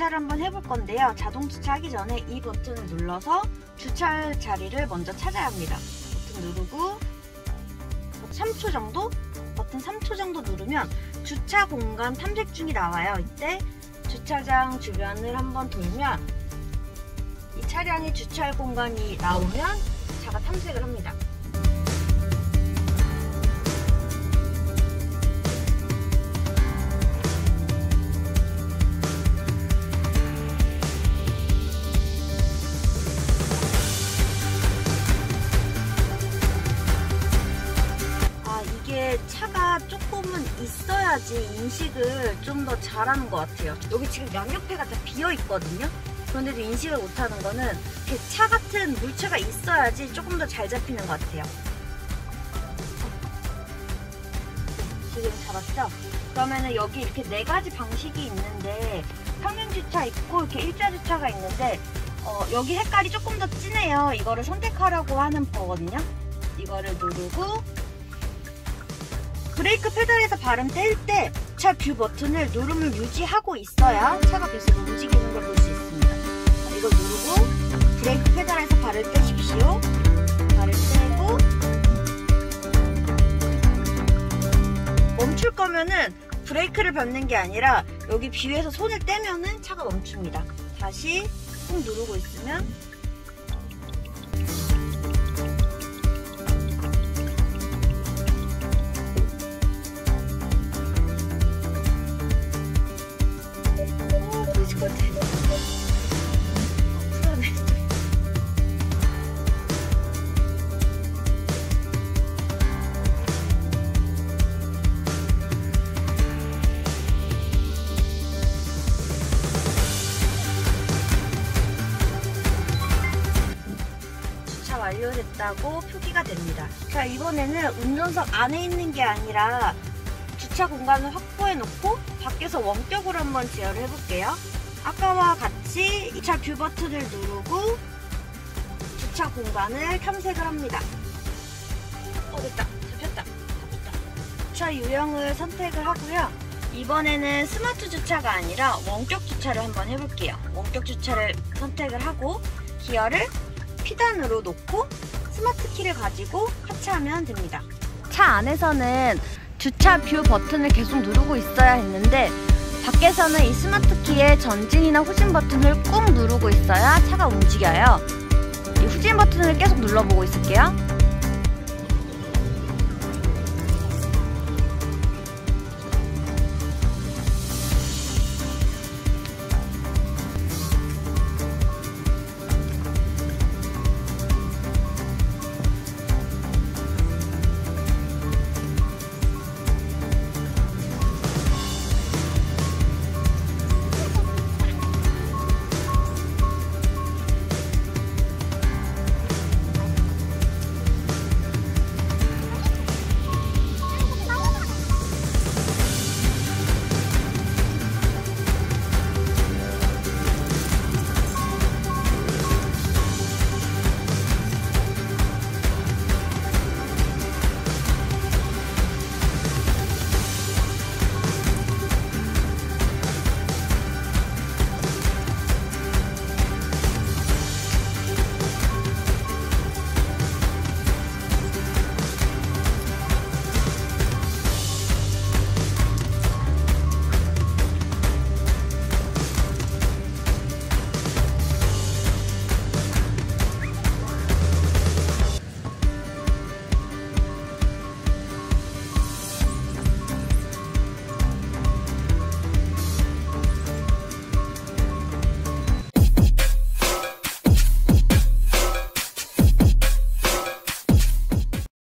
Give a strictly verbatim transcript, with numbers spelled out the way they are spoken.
주차를 한번 해볼 건데요. 자동 주차하기 전에 이 버튼을 눌러서 주차할 자리를 먼저 찾아야 합니다. 버튼 누르고 삼 초 정도? 버튼 삼 초 정도 누르면 주차 공간 탐색 중이 나와요. 이때 주차장 주변을 한번 돌면 이 차량이 주차할 공간이 나오면 차가 탐색을 합니다. 이게 차가 조금은 있어야지 인식을 좀 더 잘하는 것 같아요. 여기 지금 양옆에가 다 비어 있거든요. 그런데도 인식을 못하는 거는 이렇게 차 같은 물체가 있어야지 조금 더 잘 잡히는 것 같아요. 지금 잡았죠? 그러면은 여기 이렇게 네 가지 방식이 있는데 평행 주차 있고 이렇게 일자 주차가 있는데 어, 여기 색깔이 조금 더 진해요. 이거를 선택하라고 하는 거거든요. 이거를 누르고 브레이크 페달에서 발음 뗄 때 차 뷰 버튼을 누름을 유지하고 있어야 차가 계속 움직이는 걸 볼 수 있습니다. 이걸 누르고 브레이크 페달에서 발을 떼십시오. 발을 떼고 멈출 거면은 브레이크를 밟는 게 아니라 여기 뷰에서 손을 떼면은 차가 멈춥니다. 다시 꾹 누르고 있으면 완료됐다고 표기가 됩니다. 자, 이번에는 운전석 안에 있는 게 아니라 주차 공간을 확보해 놓고 밖에서 원격으로 한번 제어를 해볼게요. 아까와 같이 이 차 뷰 버튼을 누르고 주차 공간을 탐색을 합니다. 어, 됐다. 잡혔다. 잡혔다. 주차 유형을 선택을 하고요. 이번에는 스마트 주차가 아니라 원격 주차를 한번 해볼게요. 원격 주차를 선택을 하고 기어를 피단으로 놓고 스마트 키를 가지고 하차하면 됩니다. 차 안에서는 주차 뷰 버튼을 계속 누르고 있어야 했는데 밖에서는 이 스마트 키의 전진이나 후진 버튼을 꾹 누르고 있어야 차가 움직여요. 이 후진 버튼을 계속 눌러보고 있을게요.